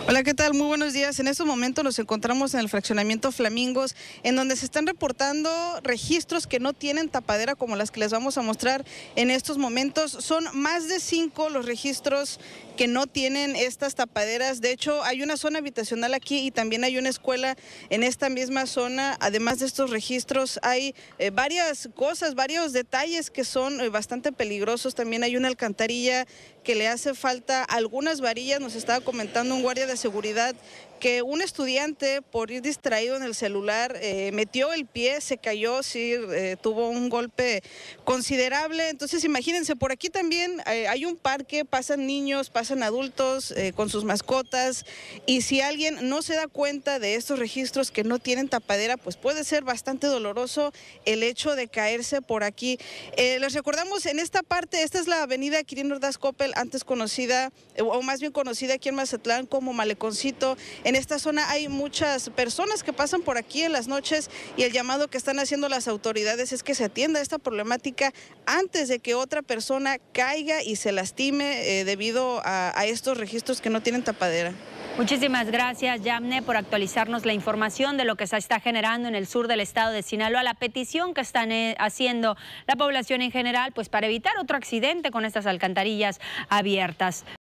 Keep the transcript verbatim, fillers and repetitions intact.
Hola, ¿qué tal? Muy buenos días. En estos momentos nos encontramos en el fraccionamiento Flamingos, en donde se están reportando registros que no tienen tapadera, como las que les vamos a mostrar en estos momentos. Son más de cinco los registros que no tienen estas tapaderas. De hecho, hay una zona habitacional aquí y también hay una escuela en esta misma zona. Además de estos registros, hay eh, varias cosas, varios detalles que son eh, bastante peligrosos. También hay una alcantarilla que le hace falta algunas varillas. Nos estaba comentando un guardia de seguridad que un estudiante, por ir distraído en el celular, eh, metió el pie, se cayó, sí, eh, tuvo un golpe considerable. Entonces, imagínense, por aquí también eh, hay un parque, pasan niños, pasan adultos eh, con sus mascotas, y si alguien no se da cuenta de estos registros que no tienen tapadera, pues puede ser bastante doloroso el hecho de caerse por aquí. Eh, les recordamos, en esta parte, esta es la avenida Quirino Ordaz Coppel, antes conocida, o más bien conocida aquí en Mazatlán como Maleconcito. En esta zona hay muchas personas que pasan por aquí en las noches, y el llamado que están haciendo las autoridades es que se atienda esta problemática antes de que otra persona caiga y se lastime eh, debido a, a estos registros que no tienen tapadera. Muchísimas gracias, Yamne, por actualizarnos la información de lo que se está generando en el sur del estado de Sinaloa, la petición que están eh, haciendo la población en general, pues para evitar otro accidente con estas alcantarillas abiertas.